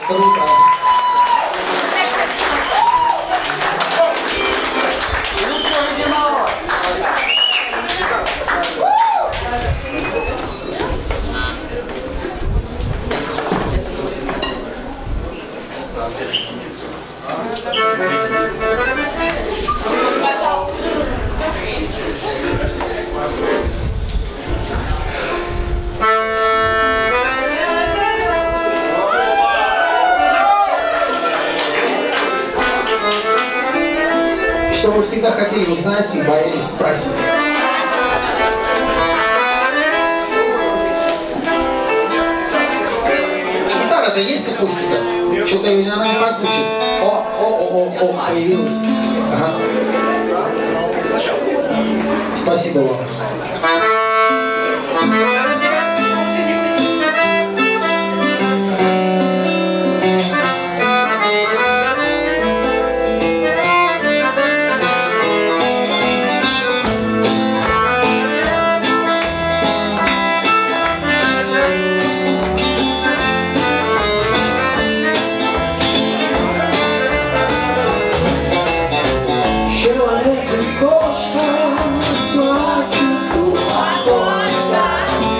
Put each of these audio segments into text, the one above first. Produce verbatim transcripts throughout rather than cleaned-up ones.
Круто. Что вы всегда хотели узнать и боялись спросить? Гитара-то есть акустика? Что-то она не подзвучит. О, о, о, о, о, появилась. Ага. Спасибо вам. Человек и кошка плачут у окошка.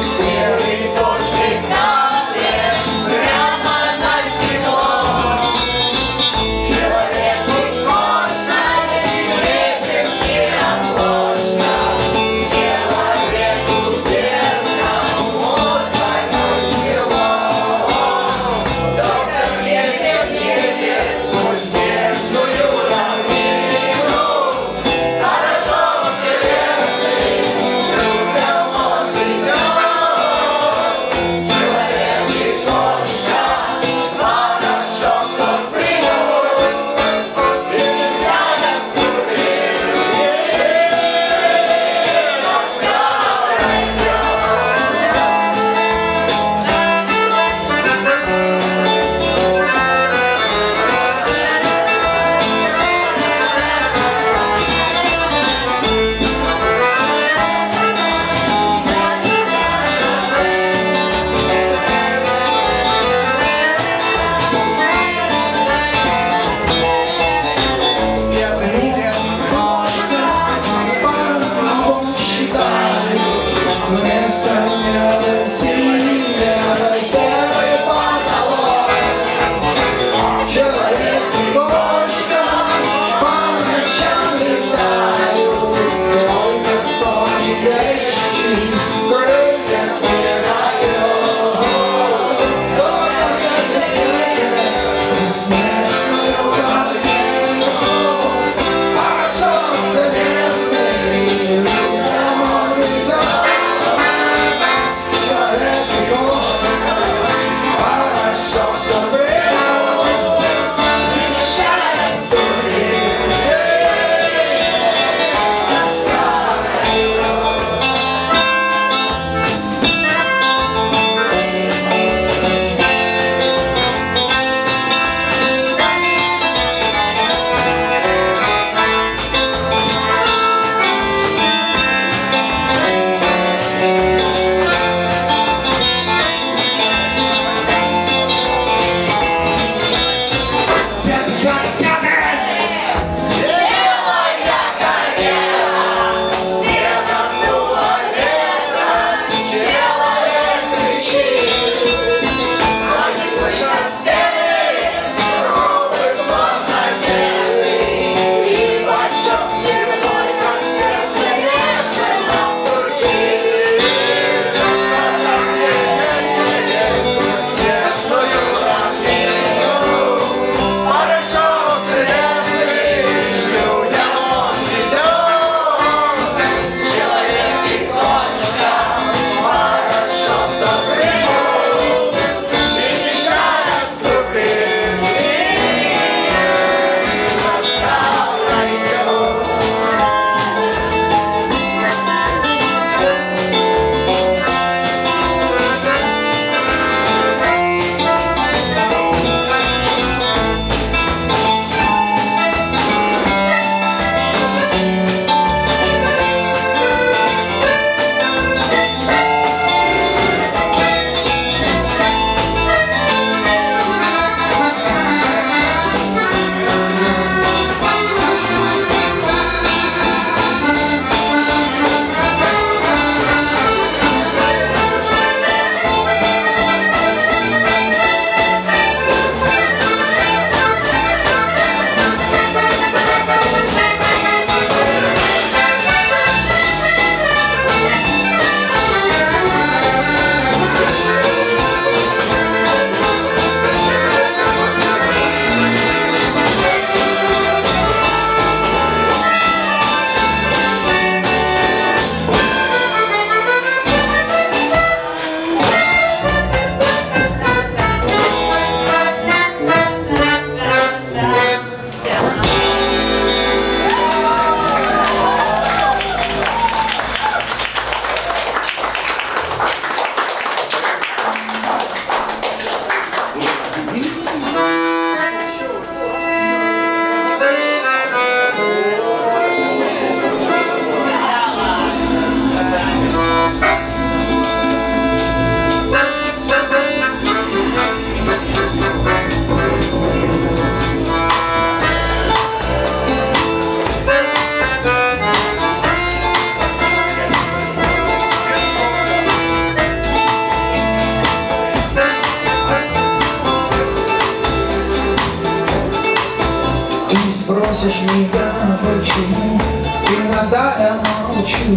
спросишь меня, почему иногда я молчу,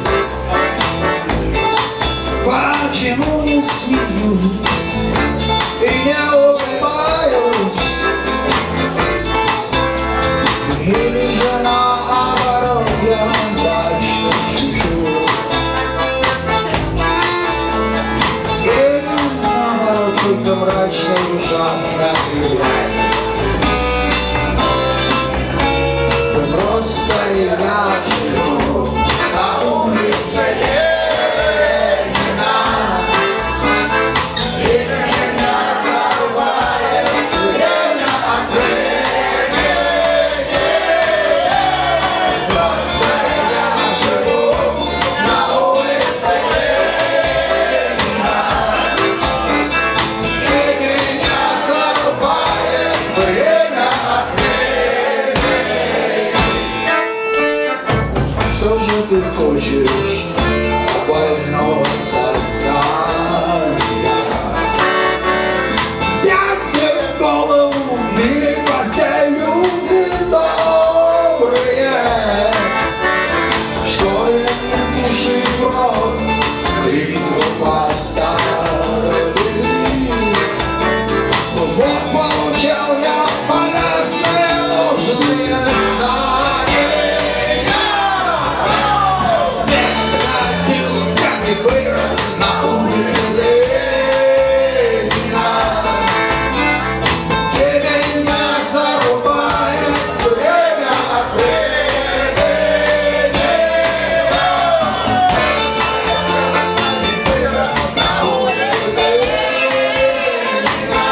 почему не смеюсь и не улыбаюсь, или же наоборот я дальше шучу, или наоборот только мрачно и ужасно играет. Просто я живу на улице Ленина, и меня зарубает время от времени. Просто я живу на улице Ленина, и меня зарубает время от времени. Что же ты хочешь, больное создание? В детстве в голову вбили гвоздей люди добрые, в школе мне души в рот клизму поставили. Вот получал я полезные нужные знания. Вырос на улице Ленина, и меня зарубает время от времени. Вырос на улице Ленина,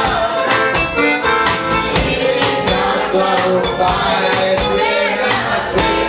и меня зарубает время от времени.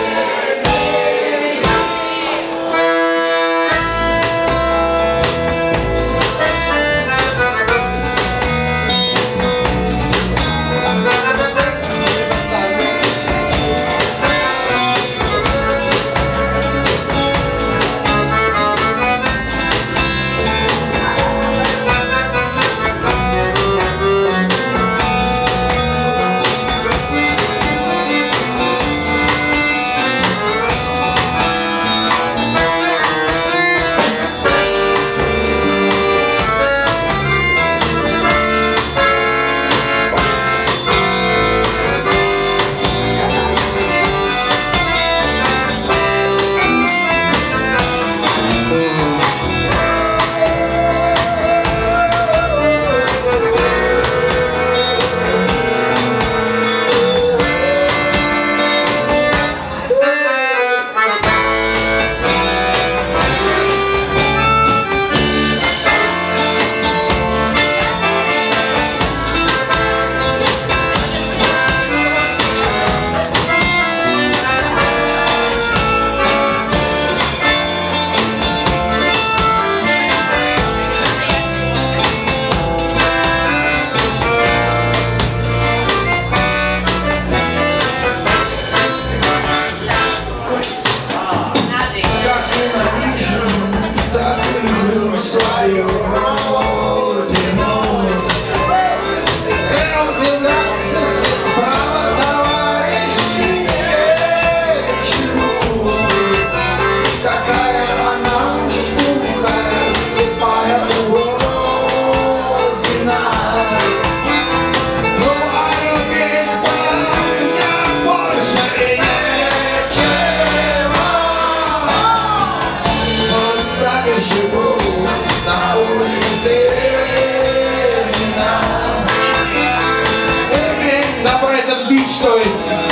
То есть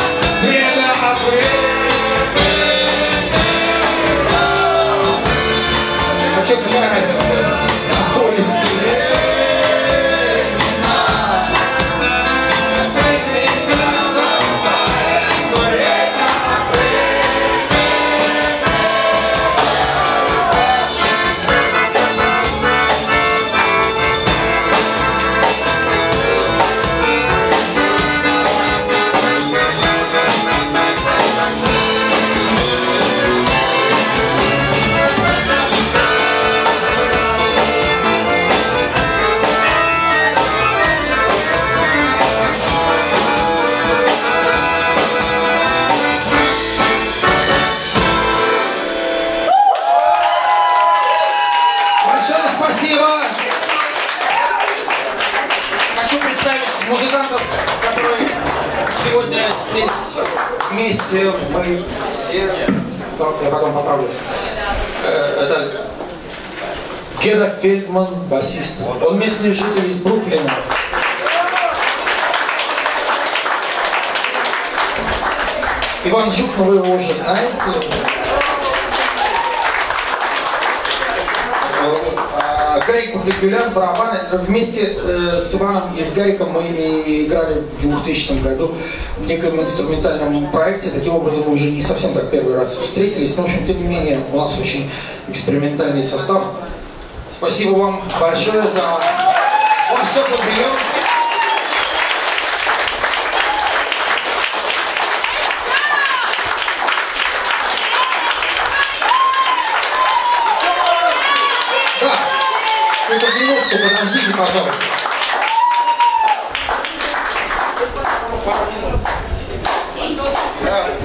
время от времени. А что, какая разница? На улице Ленина, время зарубает время от времени. здесь вместе мы все... Я потом поправлю. Это Гена Фельдман, басист. Он местный житель из Бруклина. Иван Жук, ну вы его уже знаете. Гарик Погребелян, барабаны. Вместе э, с Иваном и с Гариком мы и играли в двухтысячном году в неком инструментальном проекте. Таким образом, мы уже не совсем так первый раз встретились. Но, в общем, тем не менее, у нас очень экспериментальный состав. Спасибо вам большое за ваш теплый прием. Эту минутку подождите, пожалуйста. Yeah.